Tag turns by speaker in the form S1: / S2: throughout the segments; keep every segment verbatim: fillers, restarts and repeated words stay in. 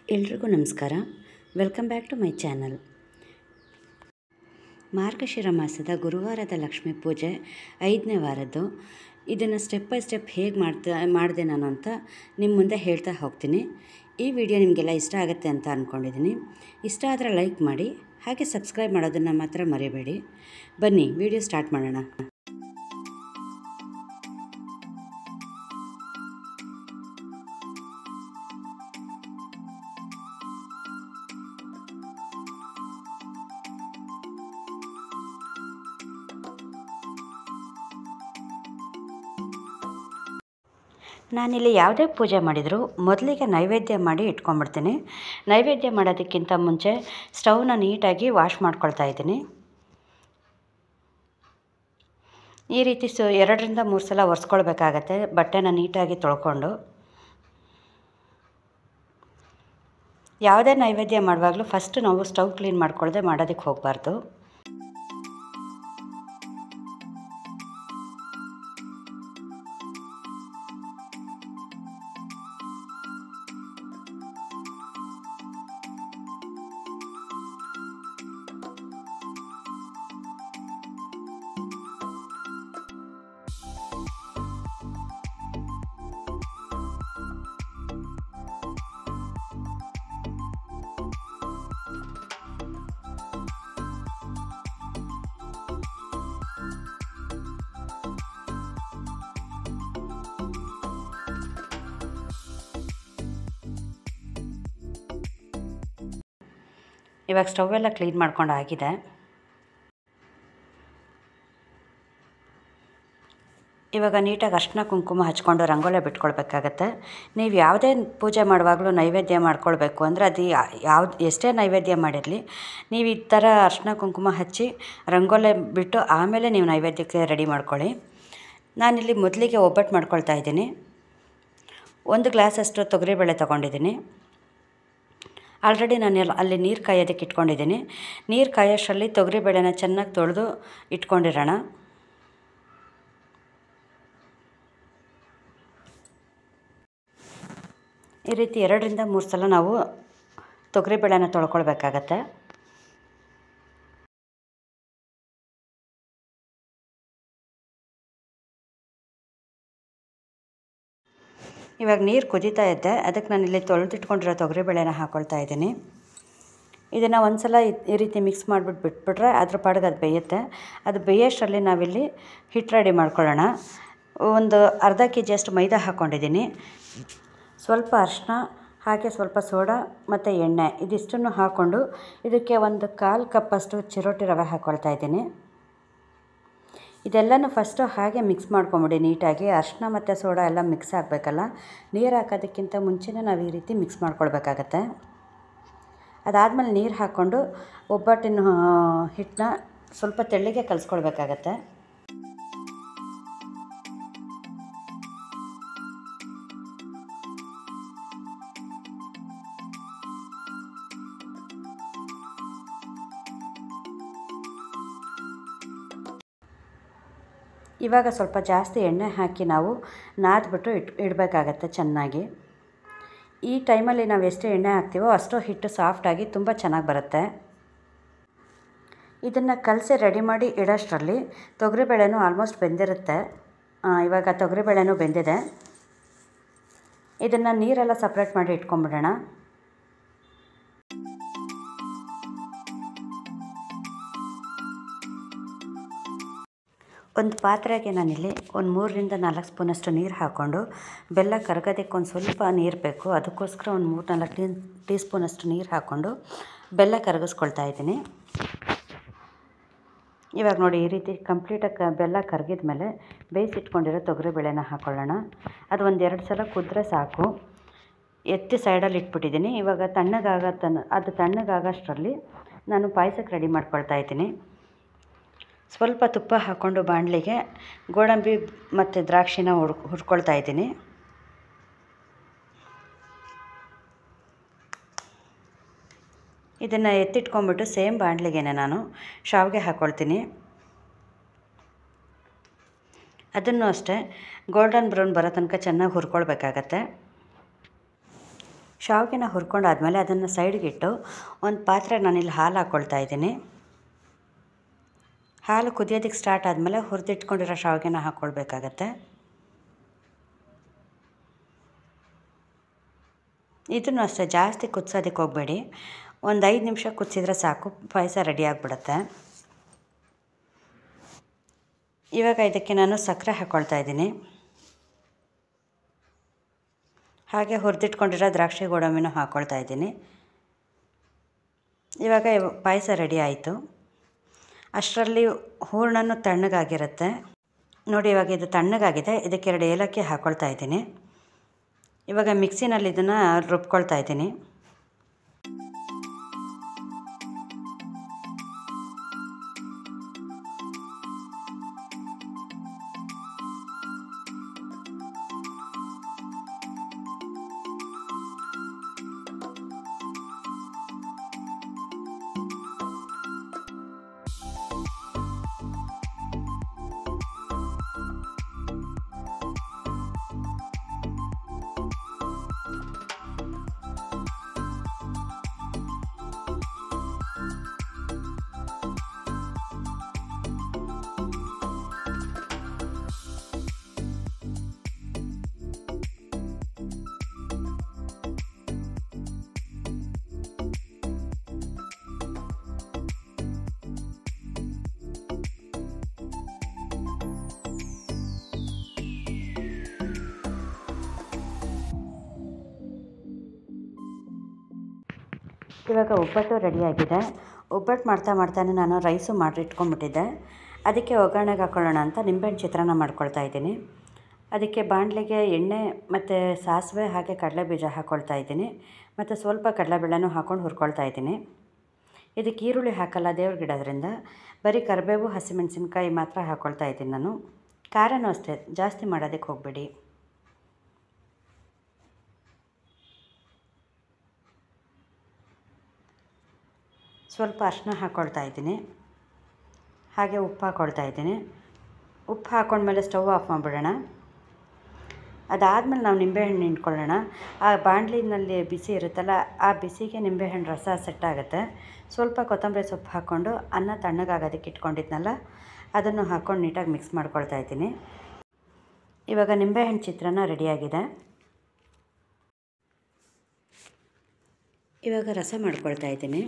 S1: ಎಲ್ರಿಗೂ ನಮಸ್ಕಾರ. Welcome back to my channel. ಮಾರ್ಗಶಿರ ಮಾಸದ ಗುರುವಾರದ ಲಕ್ಷ್ಮೀ ಪೂಜೆ ಐದನೇ ವಾರದ್ದು. ಇದನ್ನು ಸ್ಟೆಪ್ ಬೈ ಸ್ಟೆಪ್ ಹೇಗೆ ಮಾಡ್ತಾ ಮಾಡಿದೆ ನಾನು ಅಂತ ನಿಮ್ಮ ಮುಂದೆ ಹೇಳ್ತಾ ಹೋಗ್ತೀನಿ. ಈ ವಿಡಿಯೋ ನಿಮಗೆಲ್ಲ ಇಷ್ಟ ಆಗುತ್ತೆ ಅಂತ ಅಂದ್ಕೊಂಡಿದ್ದೀನಿ. ಇಷ್ಟ ಆದರೆ ಲೈಕ್ ಮಾಡಿ, ಹಾಗೆ ಸಬ್ಸ್ಕ್ರೈಬ್ ಮಾಡೋದನ್ನು ಮಾತ್ರ ಮರಿಬೇಡಿ. ಬನ್ನಿ ವಿಡಿಯೋ ಸ್ಟಾರ್ಟ್ ಮಾಡೋಣ. ನಾನಿಲ್ಲಿ ಯಾವುದೇ ಪೂಜೆ ಮಾಡಿದರೂ ಮೊದಲಿಗೆ ನೈವೇದ್ಯ ಮಾಡಿ ಇಟ್ಕೊಂಡ್ಬಿಡ್ತೀನಿ. ನೈವೇದ್ಯ ಮಾಡೋದಕ್ಕಿಂತ ಮುಂಚೆ ಸ್ಟವ್ನ ನೀಟಾಗಿ ವಾಶ್ ಮಾಡ್ಕೊಳ್ತಾ ಇದ್ದೀನಿ. ಈ ರೀತಿ ಸೊ ಎರಡರಿಂದ ಮೂರು ಸಲ ಒರೆಸ್ಕೊಳ್ಬೇಕಾಗತ್ತೆ, ಬಟ್ಟೆನ ನೀಟಾಗಿ ತೊಳ್ಕೊಂಡು. ಯಾವುದೇ ನೈವೇದ್ಯ ಮಾಡುವಾಗಲೂ ಫಸ್ಟ್ ನಾವು ಸ್ಟವ್ ಕ್ಲೀನ್ ಮಾಡ್ಕೊಳ್ಳದೆ ಮಾಡೋದಕ್ಕೆ ಹೋಗಬಾರ್ದು. ಇವಾಗ ಸ್ಟವ್ ಎಲ್ಲ ಕ್ಲೀನ್ ಮಾಡ್ಕೊಂಡು ಆಗಿದೆ. ಇವಾಗ ನೀಟಾಗಿ ಅರಿಶಿನ ಕುಂಕುಮ ಹಚ್ಕೊಂಡು ರಂಗೋಲಿ ಬಿಟ್ಕೊಳ್ಬೇಕಾಗತ್ತೆ. ನೀವು ಯಾವುದೇ ಪೂಜೆ ಮಾಡುವಾಗಲೂ ನೈವೇದ್ಯ ಮಾಡ್ಕೊಳ್ಬೇಕು ಅಂದರೆ ಅದು ಯಾವ್ದು ಎಷ್ಟೇ ನೈವೇದ್ಯ ಮಾಡಿರಲಿ, ನೀವು ಈ ಥರ ಅರಿಶಿನ ಕುಂಕುಮ ಹಚ್ಚಿ ರಂಗೋಲಿ ಬಿಟ್ಟು ಆಮೇಲೆ ನೀವು ನೈವೇದ್ಯಕ್ಕೆ ರೆಡಿ ಮಾಡ್ಕೊಳ್ಳಿ. ನಾನಿಲ್ಲಿ ಮೊದಲಿಗೆ ಒಬ್ಬಟ್ಟು ಮಾಡ್ಕೊಳ್ತಾ ಇದ್ದೀನಿ. ಒಂದು ಗ್ಲಾಸಷ್ಟು ತೊಗರಿಬೇಳೆ ತೊಗೊಂಡಿದ್ದೀನಿ. ಆಲ್ರೆಡಿ ನಾನು ಅಲ್ಲಿ ನೀರು ಕಾಯೋದಕ್ಕೆ ಇಟ್ಕೊಂಡಿದ್ದೀನಿ. ನೀರು ಕಾಯೋಷ್ಟರಲ್ಲಿ ತೊಗರಿಬೇಳೆನ ಚೆನ್ನಾಗಿ ತೊಳೆದು ಇಟ್ಕೊಂಡಿರೋಣ. ಈ ರೀತಿ ಎರಡರಿಂದ ಮೂರು ಸಲ ನಾವು ತೊಗರಿಬೇಳೆನ ತೊಳ್ಕೊಳ್ಬೇಕಾಗತ್ತೆ. ಇವಾಗ ನೀರು ಕುದೀತಾ ಇದ್ದೆ, ಅದಕ್ಕೆ ನಾನಿಲ್ಲಿ ತೊಳೆದಿಟ್ಕೊಂಡಿರೋ ತೊಗರಿಬೇಳೆನ ಹಾಕ್ಕೊಳ್ತಾ ಇದ್ದೀನಿ. ಇದನ್ನು ಒಂದು ಸಲ ಈ ರೀತಿ ಮಿಕ್ಸ್ ಮಾಡಿಬಿಟ್ಟು ಬಿಟ್ಬಿಟ್ರೆ ಅದ್ರ ಪಾಡಿಗೆ ಅದು ಬೇಯುತ್ತೆ. ಅದು ಬೇಯೋಷ್ಟರಲ್ಲಿ ನಾವಿಲ್ಲಿ ಹಿಟ್ಟು ರೆಡಿ ಮಾಡ್ಕೊಳ್ಳೋಣ. ಒಂದು ಅರ್ಧ ಕೆ ಜಿಯಷ್ಟು ಮೈದಾ ಹಾಕ್ಕೊಂಡಿದ್ದೀನಿ. ಸ್ವಲ್ಪ ಅರಿಶಿನ, ಹಾಗೆ ಸ್ವಲ್ಪ ಸೋಡಾ ಮತ್ತು ಎಣ್ಣೆ ಇದಿಷ್ಟನ್ನು ಹಾಕ್ಕೊಂಡು ಇದಕ್ಕೆ ಒಂದು ಕಾಲು ಕಪ್ಪಷ್ಟು ಚಿರೋಟಿ ರವೆ ಹಾಕ್ಕೊಳ್ತಾ ಇದ್ದೀನಿ. ಇದೆಲ್ಲನೂ ಫಸ್ಟು ಹಾಗೆ ಮಿಕ್ಸ್ ಮಾಡ್ಕೊಂಬಿಡಿ ನೀಟಾಗಿ. ಅರಿಶಿನ ಮತ್ತು ಸೋಡಾ ಎಲ್ಲ ಮಿಕ್ಸ್ ಆಗಬೇಕಲ್ಲ, ನೀರು ಹಾಕೋದಕ್ಕಿಂತ ಮುಂಚೆನೇ ನಾವು ಈ ರೀತಿ ಮಿಕ್ಸ್ ಮಾಡ್ಕೊಳ್ಬೇಕಾಗತ್ತೆ. ಅದಾದಮೇಲೆ ನೀರು ಹಾಕ್ಕೊಂಡು ಒಬ್ಬಟ್ಟಿನ ಹಿಟ್ಟನ್ನ ಸ್ವಲ್ಪ ತೆಳ್ಳಗೆ ಕಲಿಸ್ಕೊಳ್ಬೇಕಾಗತ್ತೆ. ಇವಾಗ ಸ್ವಲ್ಪ ಜಾಸ್ತಿ ಎಣ್ಣೆ ಹಾಕಿ ನಾವು ನಾದ್ಬಿಟ್ಟು ಇಟ್ ಇಡಬೇಕಾಗತ್ತೆ ಚೆನ್ನಾಗಿ. ಈ ಟೈಮಲ್ಲಿ ನಾವು ಎಷ್ಟು ಎಣ್ಣೆ ಹಾಕ್ತೀವೋ ಅಷ್ಟು ಹಿಟ್ಟು ಸಾಫ್ಟಾಗಿ ತುಂಬ ಚೆನ್ನಾಗಿ ಬರುತ್ತೆ. ಇದನ್ನು ಕಲಸಿ ರೆಡಿ ಮಾಡಿ ಇಡೋಷ್ಟರಲ್ಲಿ ತೊಗರಿಬೇಳೆನೂ ಆಲ್ಮೋಸ್ಟ್ ಬೆಂದಿರುತ್ತೆ. ಇವಾಗ ತೊಗರಿಬೇಳೆನೂ ಬೆಂದಿದೆ. ಇದನ್ನು ನೀರೆಲ್ಲ ಸಪ್ರೇಟ್ ಮಾಡಿ ಇಟ್ಕೊಂಬಿಡೋಣ. ಒಂದು ಪಾತ್ರೆಗೆ ನಾನಿಲ್ಲಿ ಒಂದು ಮೂರರಿಂದ ನಾಲ್ಕು ಸ್ಪೂನಷ್ಟು ನೀರು ಹಾಕ್ಕೊಂಡು, ಬೆಲ್ಲ ಕರಗೋದಕ್ಕೆ ಒಂದು ಸ್ವಲ್ಪ ನೀರು ಬೇಕು, ಅದಕ್ಕೋಸ್ಕರ ಒಂದು ಮೂರು ನಾಲ್ಕು ಟೀ ಟೀ ಸ್ಪೂನಷ್ಟು ನೀರು ಹಾಕ್ಕೊಂಡು ಬೆಲ್ಲ ಕರಗಿಸ್ಕೊಳ್ತಾ ಇದ್ದೀನಿ. ಇವಾಗ ನೋಡಿ ಈ ರೀತಿ ಕಂಪ್ಲೀಟಾಗಿ ಬೆಲ್ಲ ಕರಗಿದ ಮೇಲೆ ಬೇಯಿಸಿಟ್ಕೊಂಡಿರೋ ತೊಗರಿಬೇಳೆನ ಹಾಕ್ಕೊಳ್ಳೋಣ. ಅದು ಒಂದು ಎರಡು ಸಲ ಕುದ್ರೆ ಸಾಕು. ಎತ್ತಿ ಸೈಡಲ್ಲಿ ಇಟ್ಬಿಟ್ಟಿದ್ದೀನಿ. ಇವಾಗ ತಣ್ಣಗಾಗೋ ತನ್ನ ಅದು ತಣ್ಣಗಾಗೋಷ್ಟರಲ್ಲಿ ನಾನು ಪಾಯಸಕ್ಕೆ ರೆಡಿ ಮಾಡ್ಕೊಳ್ತಾ ಇದ್ದೀನಿ. ಸ್ವಲ್ಪ ತುಪ್ಪ ಹಾಕ್ಕೊಂಡು ಬಾಣಲಿಗೆ ಗೋಡಂಬಿ ಮತ್ತು ದ್ರಾಕ್ಷಿನ ಹುರ್ ಹುರ್ಕೊಳ್ತಾ ಇದ್ದೀನಿ. ಇದನ್ನು ಎತ್ತಿಟ್ಕೊಂಡ್ಬಿಟ್ಟು ಸೇಮ್ ಬಾಣಲಿಗೆ ನಾನು ಶಾವಿಗೆ ಹಾಕ್ಕೊಳ್ತೀನಿ. ಅದನ್ನು ಅಷ್ಟೇ ಗೋಲ್ಡನ್ ಬ್ರೌನ್ ಬರೋ ತನಕ ಚೆನ್ನಾಗಿ ಹುರ್ಕೊಳ್ಬೇಕಾಗತ್ತೆ. ಶಾವಿಗೆನ ಹುರ್ಕೊಂಡಾದ್ಮೇಲೆ ಅದನ್ನು ಸೈಡ್ಗಿಟ್ಟು ಒಂದು ಪಾತ್ರೆ ನಾನಿಲ್ಲಿ ಹಾಲು ಹಾಕ್ಕೊಳ್ತಾ ಇದ್ದೀನಿ. ಹಾಲು ಕುದಿಯೋದಕ್ಕೆ ಸ್ಟಾರ್ಟ್ ಆದಮೇಲೆ ಹುರಿದಿಟ್ಕೊಂಡಿರೋ ಶಾವಿಗೆನ ಹಾಕ್ಕೊಳ್ಬೇಕಾಗತ್ತೆ. ಇದನ್ನು ಅಷ್ಟೇ ಜಾಸ್ತಿ ಕುದಿಸೋದಕ್ಕೆ ಹೋಗಬೇಡಿ. ಒಂದು ಐದು ನಿಮಿಷ ಕುದಿಸಿದ್ರೆ ಸಾಕು, ಪಾಯಸ ರೆಡಿ ಆಗಿಬಿಡುತ್ತೆ. ಇವಾಗ ಇದಕ್ಕೆ ನಾನು ಸಕ್ಕರೆ ಹಾಕ್ಕೊಳ್ತಾ ಇದ್ದೀನಿ. ಹಾಗೆ ಹುರಿದಿಟ್ಕೊಂಡಿರೋ ದ್ರಾಕ್ಷಿ ಗೋಡಂಬಿನೂ ಹಾಕ್ಕೊಳ್ತಾ ಇದ್ದೀನಿ. ಇವಾಗ ಪಾಯಸ ರೆಡಿ ಆಯಿತು. ಅಷ್ಟರಲ್ಲಿ ಹೂರಣನೂ ತಣ್ಣಗಾಗಿರುತ್ತೆ ನೋಡಿ. ಇವಾಗ ಇದು ತಣ್ಣಗಾಗಿದೆ. ಇದಕ್ಕೆ ಎರಡು ಏಲಕ್ಕಿ ಹಾಕ್ಕೊಳ್ತಾ ಇದ್ದೀನಿ. ಇವಾಗ ಮಿಕ್ಸಿನಲ್ಲಿ ಇದನ್ನು ರುಬ್ಕೊಳ್ತಾ ಇದ್ದೀನಿ. ಇವಾಗ ಒಬ್ಬಟ್ಟು ರೆಡಿಯಾಗಿದೆ. ಒಬ್ಬಟ್ಟು ಮಾಡ್ತಾ ಮಾಡ್ತಾನೆ ನಾನು ರೈಸು ಮಾಡಿ ಇಟ್ಕೊಂಡ್ಬಿಟ್ಟಿದ್ದೆ. ಅದಕ್ಕೆ ಒಗ್ಗರಣೆಗೆ ಹಾಕ್ಕೊಳ್ಳೋಣ ಅಂತ ನಿಂಬೆಹಣ್ಣು ಚಿತ್ರಾನ್ನ ಮಾಡ್ಕೊಳ್ತಾ ಇದ್ದೀನಿ. ಅದಕ್ಕೆ ಬಾಣಲೆಗೆ ಎಣ್ಣೆ ಮತ್ತು ಸಾಸಿವೆ ಹಾಗೆ ಕಡಲೆಬೀಜ ಹಾಕ್ಕೊಳ್ತಾ ಇದ್ದೀನಿ. ಮತ್ತು ಸ್ವಲ್ಪ ಕಡಲೆಬೇಳೆನೂ ಹಾಕ್ಕೊಂಡು ಹುರ್ಕೊಳ್ತಾ ಇದ್ದೀನಿ. ಇದಕ್ಕೆ ಈರುಳ್ಳಿ ಹಾಕಲ್ಲ, ದೇವ್ರಿಗೆ ಇಡೋದ್ರಿಂದ ಬರೀ ಕರಿಬೇವು ಹಸಿಮೆಣಸಿನ್ಕಾಯಿ ಮಾತ್ರ ಹಾಕ್ಕೊಳ್ತಾ ಇದ್ದೀನಿ ನಾನು. ಖಾರನೂ ಅಷ್ಟೇ ಜಾಸ್ತಿ ಮಾಡೋದಕ್ಕೆ ಹೋಗಬೇಡಿ. ಸ್ವಲ್ಪ ಅರಿಶಿನ ಹಾಕ್ಕೊಳ್ತಾ ಇದ್ದೀನಿ. ಹಾಗೆ ಉಪ್ಪು ಹಾಕ್ಕೊಳ್ತಾ ಇದ್ದೀನಿ. ಉಪ್ಪು ಹಾಕ್ಕೊಂಡ್ಮೇಲೆ ಸ್ಟವ್ ಆಫ್ ಮಾಡಿಬಿಡೋಣ. ಅದಾದಮೇಲೆ ನಾವು ನಿಂಬೆಹಣ್ಣು ಹಿಂಡ್ಕೊಳ್ಳೋಣ. ಆ ಬಾಣಲಿನಲ್ಲಿ ಬಿಸಿ ಇರುತ್ತಲ್ಲ, ಆ ಬಿಸಿಗೆ ನಿಂಬೆಹಣ್ಣು ರಸ ಸೆಟ್ ಆಗುತ್ತೆ. ಸ್ವಲ್ಪ ಕೊತ್ತಂಬರಿ ಸೊಪ್ಪು ಹಾಕ್ಕೊಂಡು ಅನ್ನ ತಣ್ಣಗಾಗೋದಕ್ಕೆ ಇಟ್ಕೊಂಡಿದ್ನಲ್ಲ ಅದನ್ನು ಹಾಕ್ಕೊಂಡು ನೀಟಾಗಿ ಮಿಕ್ಸ್ ಮಾಡ್ಕೊಳ್ತಾ ಇದ್ದೀನಿ. ಇವಾಗ ನಿಂಬೆಹಣ್ಣು ಚಿತ್ರಾನ್ನ ರೆಡಿಯಾಗಿದೆ. ಇವಾಗ ರಸ ಮಾಡ್ಕೊಳ್ತಾ ಇದ್ದೀನಿ.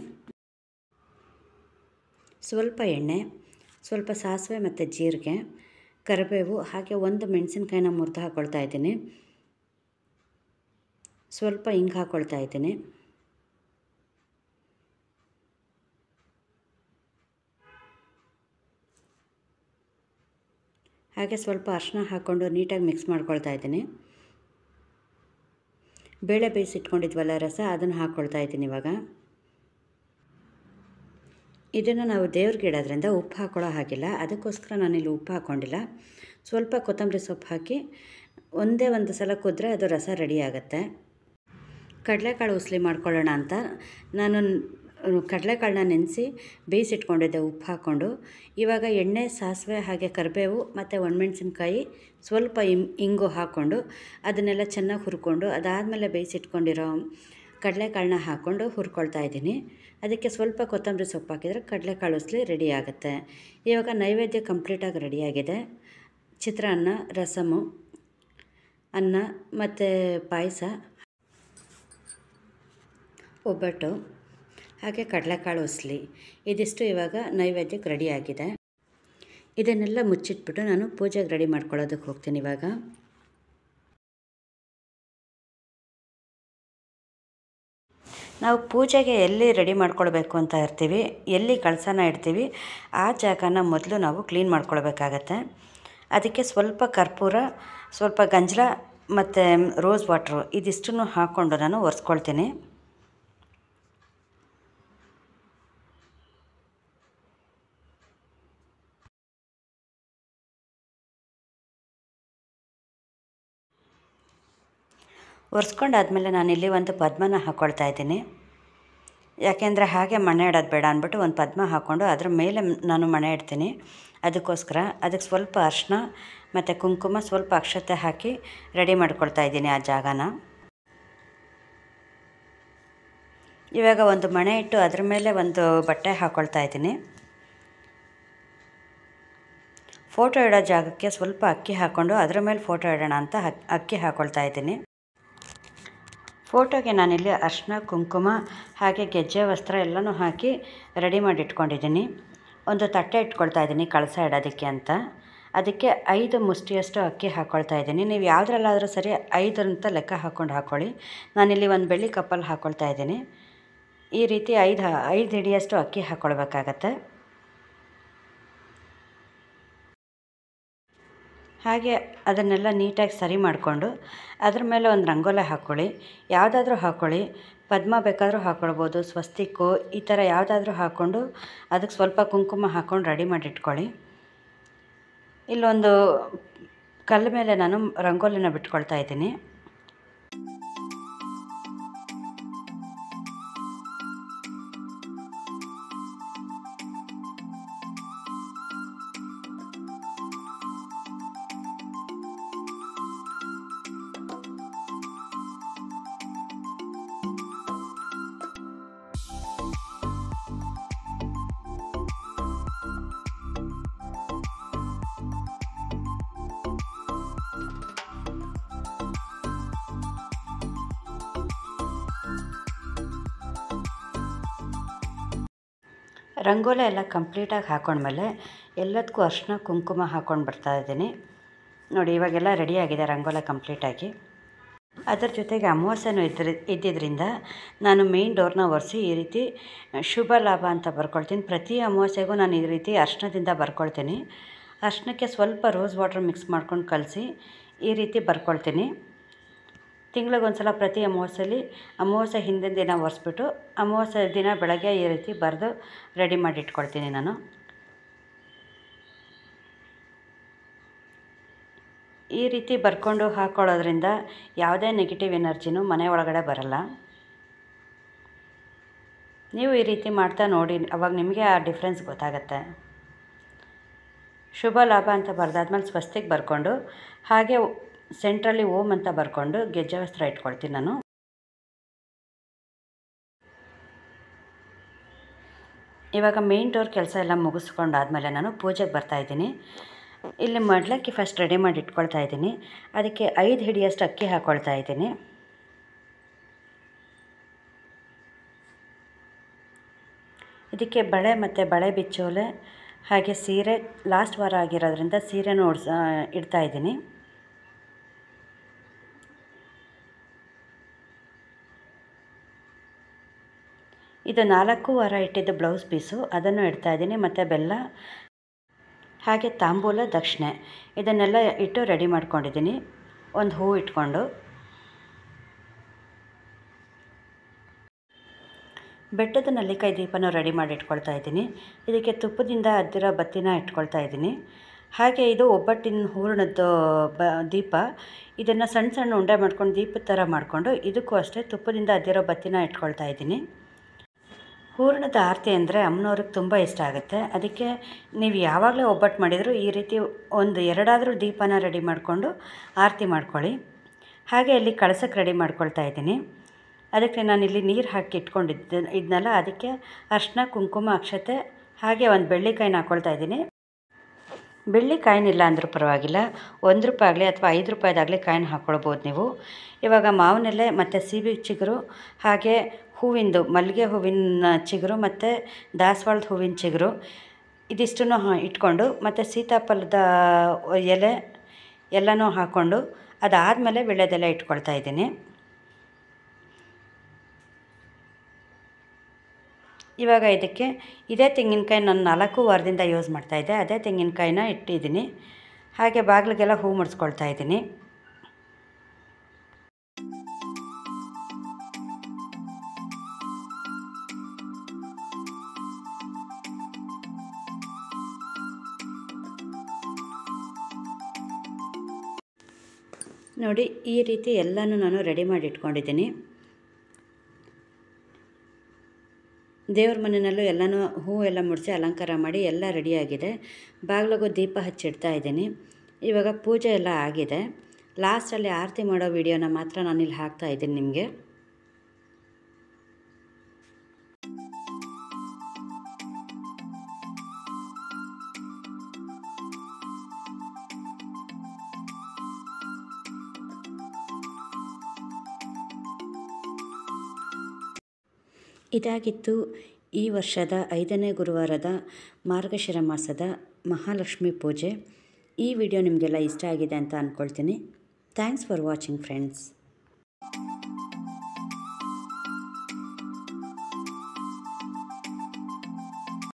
S1: ಸ್ವಲ್ಪ ಎಣ್ಣೆ, ಸ್ವಲ್ಪ ಸಾಸಿವೆ ಮತ್ತು ಜೀರಿಗೆ, ಕರಿಬೇವು ಹಾಗೆ ಒಂದು ಮೆಣಸಿನ್ಕಾಯಿನ ಮುರಿದು ಹಾಕ್ಕೊಳ್ತಾ ಇದ್ದೀನಿ. ಸ್ವಲ್ಪ ಹಿಂಗೆ ಹಾಕ್ಕೊಳ್ತಾ ಇದ್ದೀನಿ. ಹಾಗೆ ಸ್ವಲ್ಪ ಅರಿಶಿನ ಹಾಕ್ಕೊಂಡು ನೀಟಾಗಿ ಮಿಕ್ಸ್ ಮಾಡ್ಕೊಳ್ತಾ ಇದ್ದೀನಿ. ಬೇಳೆ ಬೇಯಿಸಿಟ್ಕೊಂಡಿದ್ವಲ್ಲ ರಸ, ಅದನ್ನು ಹಾಕ್ಕೊಳ್ತಾ ಇದ್ದೀನಿ. ಇವಾಗ ಇದನ್ನು ನಾವು ದೇವ್ರಿಗೆ ಇಡೋದ್ರಿಂದ ಉಪ್ಪು ಹಾಕ್ಕೊಳ್ಳೋ ಹಾಗಿಲ್ಲ, ಅದಕ್ಕೋಸ್ಕರ ನಾನಿಲ್ಲಿ ಉಪ್ಪು ಹಾಕ್ಕೊಂಡಿಲ್ಲ. ಸ್ವಲ್ಪ ಕೊತ್ತಂಬರಿ ಸೊಪ್ಪು ಹಾಕಿ ಒಂದೇ ಒಂದು ಸಲ ಕುದ್ರೆ ಅದು ರಸ ರೆಡಿ ಆಗುತ್ತೆ. ಕಡಲೆಕಾಳು ಉಸ್ಲಿ ಮಾಡ್ಕೊಳ್ಳೋಣ ಅಂತ ನಾನು ಕಡಲೆಕಾಳನ್ನ ನೆನೆಸಿ ಬೇಯಿಸಿಟ್ಕೊಂಡಿದ್ದೆ ಉಪ್ಪು ಹಾಕ್ಕೊಂಡು. ಇವಾಗ ಎಣ್ಣೆ, ಸಾಸಿವೆ ಹಾಗೆ ಕರಿಬೇವು ಮತ್ತು ಒಣಮೆಣಸಿನ್ಕಾಯಿ, ಸ್ವಲ್ಪ ಇಂಗು ಹಾಕ್ಕೊಂಡು ಅದನ್ನೆಲ್ಲ ಚೆನ್ನಾಗಿ ಹುರ್ಕೊಂಡು ಅದಾದಮೇಲೆ ಬೇಯಿಸಿಟ್ಕೊಂಡಿರೋ ಕಡಲೆಕಾಳನ್ನ ಹಾಕ್ಕೊಂಡು ಹುರ್ಕೊಳ್ತಾ ಇದ್ದೀನಿ. ಅದಕ್ಕೆ ಸ್ವಲ್ಪ ಕೊತ್ತಂಬರಿ ಸೊಪ್ಪು ಹಾಕಿದರೆ ಕಡಲೆಕಾಳು ಉಸ್ಲಿ ರೆಡಿ ಆಗುತ್ತೆ. ಇವಾಗ ನೈವೇದ್ಯ ಕಂಪ್ಲೀಟಾಗಿ ರೆಡಿಯಾಗಿದೆ. ಚಿತ್ರಾನ್ನ, ರಸಮು, ಅನ್ನ ಮತ್ತು ಪಾಯಸ, ಒಬ್ಬಟ್ಟು ಹಾಗೆ ಕಡಲೆಕಾಳು ಉಸ್ಲಿ ಇದಿಷ್ಟು ಇವಾಗ ನೈವೇದ್ಯಕ್ಕೆ ರೆಡಿಯಾಗಿದೆ. ಇದನ್ನೆಲ್ಲ ಮುಚ್ಚಿಟ್ಬಿಟ್ಟು ನಾನು ಪೂಜೆಗೆ ರೆಡಿ ಮಾಡ್ಕೊಳ್ಳೋದಕ್ಕೆ ಹೋಗ್ತೀನಿ. ಇವಾಗ ನಾವು ಪೂಜೆಗೆ ಎಲ್ಲಿ ರೆಡಿ ಮಾಡ್ಕೊಳ್ಬೇಕು ಅಂತ ಇರ್ತೀವಿ, ಎಲ್ಲಿ ಕಳಸನ ಇಡ್ತೀವಿ, ಆ ಜಾಗನ ಮೊದಲು ನಾವು ಕ್ಲೀನ್ ಮಾಡ್ಕೊಳ್ಬೇಕಾಗತ್ತೆ. ಅದಕ್ಕೆ ಸ್ವಲ್ಪ ಕರ್ಪೂರ, ಸ್ವಲ್ಪ ಗಂಜಲ ಮತ್ತು ರೋಸ್ ವಾಟ್ರು ಇದಿಷ್ಟನ್ನು ಹಾಕ್ಕೊಂಡು ನಾನು ಒರೆಸ್ಕೊಳ್ತೀನಿ. ಒರೆಸ್ಕೊಂಡಾದ್ಮೇಲೆ ನಾನಿಲ್ಲಿ ಒಂದು ಪದ್ಮನ ಹಾಕ್ಕೊಳ್ತಾ ಇದ್ದೀನಿ. ಯಾಕೆಂದರೆ ಹಾಗೆ ಮಣೆ ಇಡೋದು ಬೇಡ ಅಂದ್ಬಿಟ್ಟು ಒಂದು ಪದ್ಮ ಹಾಕ್ಕೊಂಡು ಅದ್ರ ಮೇಲೆ ನಾನು ಮಣೆ ಇಡ್ತೀನಿ. ಅದಕ್ಕೋಸ್ಕರ ಅದಕ್ಕೆ ಸ್ವಲ್ಪ ಅರಿಶಿನ ಮತ್ತು ಕುಂಕುಮ, ಸ್ವಲ್ಪ ಅಕ್ಷತೆ ಹಾಕಿ ರೆಡಿ ಮಾಡ್ಕೊಳ್ತಾ ಇದ್ದೀನಿ ಆ ಜಾಗನ. ಇವಾಗ ಒಂದು ಮಣೆ ಇಟ್ಟು ಅದ್ರ ಮೇಲೆ ಒಂದು ಬಟ್ಟೆ ಹಾಕ್ಕೊಳ್ತಾ ಇದ್ದೀನಿ. ಫೋಟೋ ಇಡೋ ಜಾಗಕ್ಕೆ ಸ್ವಲ್ಪ ಅಕ್ಕಿ ಹಾಕ್ಕೊಂಡು ಅದ್ರ ಮೇಲೆ ಫೋಟೋ ಇಡೋಣ ಅಂತ ಅಕ್ಕಿ ಹಾಕ್ಕೊಳ್ತಾ ಇದ್ದೀನಿ. ಫೋಟೋಗೆ ನಾನಿಲ್ಲಿ ಅರಿಶಿನ ಕುಂಕುಮ ಹಾಗೆ ಗೆಜ್ಜೆ ವಸ್ತ್ರ ಎಲ್ಲನೂ ಹಾಕಿ ರೆಡಿ ಮಾಡಿ ಇಟ್ಕೊಂಡಿದ್ದೀನಿ. ಒಂದು ತಟ್ಟೆ ಇಟ್ಕೊಳ್ತಾ ಇದ್ದೀನಿ ಕಳಸ ಇಡೋದಕ್ಕೆ ಅಂತ. ಅದಕ್ಕೆ ಐದು ಮುಷ್ಟಿಯಷ್ಟು ಅಕ್ಕಿ ಹಾಕ್ಕೊಳ್ತಾ ಇದ್ದೀನಿ. ನೀವು ಯಾವುದ್ರಲ್ಲಾದರೂ ಸರಿ ಐದು ಅಂತ ಲೆಕ್ಕ ಹಾಕ್ಕೊಂಡು ಹಾಕ್ಕೊಳ್ಳಿ. ನಾನಿಲ್ಲಿ ಒಂದು ಬೆಳ್ಳಿ ಕಪ್ಪಲ್ಲಿ ಹಾಕ್ಕೊಳ್ತಾ ಇದ್ದೀನಿ. ಈ ರೀತಿ ಐದು ಐದು ಹಿಡಿಯಷ್ಟು ಅಕ್ಕಿ ಹಾಕ್ಕೊಳ್ಬೇಕಾಗತ್ತೆ. ಹಾಗೆ ಅದನ್ನೆಲ್ಲ ನೀಟಾಗಿ ಸರಿ ಮಾಡಿಕೊಂಡು ಅದ್ರ ಮೇಲೆ ಒಂದು ರಂಗೋಲೆ ಹಾಕ್ಕೊಳ್ಳಿ. ಯಾವುದಾದ್ರೂ ಹಾಕ್ಕೊಳ್ಳಿ, ಪದ್ಮ ಬೇಕಾದರೂ ಹಾಕ್ಕೊಳ್ಬೋದು, ಸ್ವಸ್ತಿಕ್ಕು ಈ ಥರ ಯಾವುದಾದ್ರೂ ಹಾಕ್ಕೊಂಡು ಅದಕ್ಕೆ ಸ್ವಲ್ಪ ಕುಂಕುಮ ಹಾಕ್ಕೊಂಡು ರೆಡಿ ಮಾಡಿ ಇಟ್ಕೊಳ್ಳಿ. ಇಲ್ಲೊಂದು ಕಲ್ಲ ಮೇಲೆ ನಾನು ರಂಗೋಲಿನ ಬಿಟ್ಕೊಳ್ತಾ ಇದ್ದೀನಿ. ರಂಗೋಲಿ ಎಲ್ಲ ಕಂಪ್ಲೀಟಾಗಿ ಹಾಕ್ಕೊಂಡ್ಮೇಲೆ ಎಲ್ಲದಕ್ಕೂ ಅರಿಶಿನ ಕುಂಕುಮ ಹಾಕ್ಕೊಂಡು ಬರ್ತಾ ಇದ್ದೀನಿ. ನೋಡಿ ಇವಾಗೆಲ್ಲ ರೆಡಿಯಾಗಿದೆ ರಂಗೋಲಿ ಕಂಪ್ಲೀಟಾಗಿ. ಅದರ ಜೊತೆಗೆ ಅಮಾವಾಸ್ಯೆನೂ ಇದ್ರ ಇದ್ದಿದ್ದರಿಂದ ನಾನು ಮೇಯ್ನ್ ಡೋರ್ನ ಒರೆಸಿ ಈ ರೀತಿ ಶುಭ ಲಾಭ ಅಂತ ಬರ್ಕೊಳ್ತೀನಿ. ಪ್ರತಿ ಅಮಾವಾಸ್ಯೆಗೂ ನಾನು ಈ ರೀತಿ ಅರಿಶಿನದಿಂದ ಬರ್ಕೊಳ್ತೀನಿ. ಅರಿಶಿನಕ್ಕೆ ಸ್ವಲ್ಪ ರೋಸ್ ವಾಟರ್ ಮಿಕ್ಸ್ ಮಾಡ್ಕೊಂಡು ಕಲಸಿ ಈ ರೀತಿ ಬರ್ಕೊಳ್ತೀನಿ. ತಿಂಗಳಿಗೊಂದು ಸಲ ಪ್ರತಿ ಅಮಾವಾಸ್ಯೆಯಲ್ಲಿ ಅಮಾವಾಸ್ಯೆ ಹಿಂದಿನ ದಿನ ಒರೆಸ್ಬಿಟ್ಟು ಅಮಾವಾಸ್ಯೆ ದಿನ ಬೆಳಗ್ಗೆ ಈ ರೀತಿ ಬರೆದು ರೆಡಿ ಮಾಡಿ ಇಟ್ಕೊಳ್ತೀನಿ ನಾನು. ಈ ರೀತಿ ಬರ್ಕೊಂಡು ಹಾಕ್ಕೊಳ್ಳೋದ್ರಿಂದ ಯಾವುದೇ ನೆಗೆಟಿವ್ ಎನರ್ಜಿನೂ ಮನೆ ಒಳಗಡೆ ಬರಲ್ಲ. ನೀವು ಈ ರೀತಿ ಮಾಡ್ತಾ ನೋಡಿ, ಅವಾಗ ನಿಮಗೆ ಆ ಡಿಫ್ರೆನ್ಸ್ ಗೊತ್ತಾಗತ್ತೆ. ಶುಭ ಲಾಭ ಅಂತ ಬರೆದಾದ್ಮೇಲೆ ಸ್ವಸ್ತಿಕ್ ಬರ್ಕೊಂಡು ಹಾಗೆ ಸೆಂಟ್ರಲ್ಲಿ ಓಂ ಅಂತ ಬರ್ಕೊಂಡು ಗೆಜ್ಜೆ ವಸ್ತ್ರ ಇಟ್ಕೊಳ್ತೀನಿ ನಾನು. ಇವಾಗ ಮೇನ್ ಡೋರ್ ಕೆಲಸ ಎಲ್ಲ ಮುಗಿಸ್ಕೊಂಡಾದಮೇಲೆ ನಾನು ಪೂಜೆಗೆ ಬರ್ತಾಯಿದ್ದೀನಿ. ಇಲ್ಲಿ ಮಡ್ಲಕ್ಕಿ ಫಸ್ಟ್ ರೆಡಿ ಮಾಡಿ ಇಟ್ಕೊಳ್ತಾ ಇದ್ದೀನಿ. ಅದಕ್ಕೆ ಐದು ಹಿಡಿಯಷ್ಟು ಅಕ್ಕಿ ಹಾಕ್ಕೊಳ್ತಾ ಇದ್ದೀನಿ. ಇದಕ್ಕೆ ಬಳೆ ಮತ್ತು ಬಳೆ ಬಿಚ್ಚೋಲೆ ಹಾಗೆ ಸೀರೆ ಲಾಸ್ಟ್ ವಾರ ಆಗಿರೋದ್ರಿಂದ ಸೀರೆನೂ ಉಡ್ಸ ಇಡ್ತಾ ಇದ್ದೀನಿ. ಇದು ನಾಲ್ಕು ವಾರ ಇಟ್ಟಿದ್ದು ಬ್ಲೌಸ್ ಪೀಸು, ಅದನ್ನು ಇಡ್ತಾ ಇದ್ದೀನಿ. ಮತ್ತು ಬೆಲ್ಲ ಹಾಗೆ ತಾಂಬೂಲ ದಕ್ಷಿಣೆ ಇದನ್ನೆಲ್ಲ ಇಟ್ಟು ರೆಡಿ ಮಾಡ್ಕೊಂಡಿದ್ದೀನಿ. ಒಂದು ಹೂ ಇಟ್ಕೊಂಡು ಬೆಟ್ಟದ ನಲ್ಲಿಕಾಯಿ ದೀಪನ ರೆಡಿ ಮಾಡಿ ಇಟ್ಕೊಳ್ತಾ ಇದ್ದೀನಿ. ಇದಕ್ಕೆ ತುಪ್ಪದಿಂದ ಅದ್ದಿರೋ ಬತ್ತಿನ ಇಟ್ಕೊಳ್ತಾ ಇದ್ದೀನಿ. ಹಾಗೆ ಇದು ಒಬ್ಬಟ್ಟಿನ ಹೂರಣದ್ದು ಬ ದೀಪ. ಇದನ್ನು ಸಣ್ಣ ಸಣ್ಣ ಉಂಡೆ ಮಾಡ್ಕೊಂಡು ದೀಪದ ಥರ ಮಾಡಿಕೊಂಡು ಇದಕ್ಕೂ ಅಷ್ಟೇ ತುಪ್ಪದಿಂದ ಅದ್ದಿರೋ ಬತ್ತಿನ ಇಟ್ಕೊಳ್ತಾ ಇದ್ದೀನಿ. ಹೂರಣದ ಆರತಿ ಅಂದರೆ ಅಮ್ಮನವ್ರಿಗೆ ತುಂಬ ಇಷ್ಟ ಆಗುತ್ತೆ. ಅದಕ್ಕೆ ನೀವು ಯಾವಾಗಲೇ ಒಬ್ಬಟ್ಟು ಮಾಡಿದರೂ ಈ ರೀತಿ ಒಂದು ಎರಡಾದರೂ ದೀಪನ ರೆಡಿ ಮಾಡಿಕೊಂಡು ಆರತಿ ಮಾಡ್ಕೊಳ್ಳಿ. ಹಾಗೆ ಇಲ್ಲಿ ಕಳಸಕ್ಕೆ ರೆಡಿ ಮಾಡ್ಕೊಳ್ತಾ ಇದ್ದೀನಿ. ಅದಕ್ಕೆ ನಾನಿಲ್ಲಿ ನೀರು ಹಾಕಿ ಇಟ್ಕೊಂಡಿದ್ದೆ ಇದನ್ನೆಲ್ಲ ಅದಕ್ಕೆ ಅರಿಶಿನ ಕುಂಕುಮ ಅಕ್ಷತೆ ಹಾಗೆ ಒಂದು ಬೆಳ್ಳಿಕಾಯಿನ ಹಾಕ್ಕೊಳ್ತಾ ಇದ್ದೀನಿ. ಬೆಳ್ಳಿ ಕಾಯಿನಿಲ್ಲ ಅಂದರೂ ಪರವಾಗಿಲ್ಲ, ಒಂದು ರೂಪಾಯಿ ಆಗಲಿ ಅಥವಾ ಐದು ರೂಪಾಯಿದಾಗಲಿ ಕಾಯಿನ ಹಾಕ್ಕೊಳ್ಬೋದು ನೀವು. ಇವಾಗ ಮಾವಿನೆಲೆ ಮತ್ತು ಸೀಬೆ ಚಿಗುರು ಹಾಗೆ ಹೂವಿಂದು ಮಲ್ಲಿಗೆ ಹೂವಿನ ಚಿಗುರು ಮತ್ತು ದಾಸವಾಳದ ಹೂವಿನ ಚಿಗುರು ಇದಿಷ್ಟನ್ನು ಇಟ್ಕೊಂಡು ಮತ್ತು ಸೀತಾಫಲದ ಎಲೆ ಎಲ್ಲನೂ ಹಾಕ್ಕೊಂಡು ಅದಾದಮೇಲೆ ವೀಳ್ಯದೆಲೆ ಇಟ್ಕೊಳ್ತಾ ಇದ್ದೀನಿ. ಇವಾಗ ಇದಕ್ಕೆ ಇದೇ ತೆಂಗಿನಕಾಯಿ ನಾನು ನಾಲ್ಕು ವಾರದಿಂದ ಯೂಸ್ ಮಾಡ್ತಾಯಿದ್ದೆ, ಅದೇ ತೆಂಗಿನಕಾಯಿನ ಇಟ್ಟಿದ್ದೀನಿ. ಹಾಗೆ ಬಾಗಿಲಿಗೆಲ್ಲ ಹೂ ಮುಡಿಸ್ಕೊಳ್ತಾ ಇದ್ದೀನಿ. ನೋಡಿ ಈ ರೀತಿ ಎಲ್ಲನೂ ನಾನು ರೆಡಿ ಮಾಡಿ ಇಟ್ಕೊಂಡಿದ್ದೀನಿ. ದೇವ್ರ ಮನೆಯಲ್ಲೂ ಎಲ್ಲನೂ ಹೂ ಎಲ್ಲ ಮುಡಿಸಿ ಅಲಂಕಾರ ಮಾಡಿ ಎಲ್ಲ ರೆಡಿಯಾಗಿದೆ. ಬಾಗಿಲಿಗೂ ದೀಪ ಹಚ್ಚಿಡ್ತಾ ಇದ್ದೀನಿ. ಇವಾಗ ಪೂಜೆ ಎಲ್ಲ ಆಗಿದೆ. ಲಾಸ್ಟಲ್ಲಿ ಆರತಿ ಮಾಡೋ ವಿಡಿಯೋನ ಮಾತ್ರ ನಾನಿಲ್ಲಿ ಹಾಕ್ತಾ ಇದ್ದೀನಿ ನಿಮಗೆ. ಇದಾಗಿತ್ತು ಈ ವರ್ಷದ ಐದನೇ ಗುರುವಾರದ ಮಾರ್ಗಶಿರ ಮಾಸದ ಮಹಾಲಕ್ಷ್ಮಿ ಪೂಜೆ. ಈ ವಿಡಿಯೋ ನಿಮಗೆಲ್ಲ ಇಷ್ಟ ಆಗಿದೆ ಅಂತ ಅಂದ್ಕೊಳ್ತೀನಿ. Thanks for watching friends.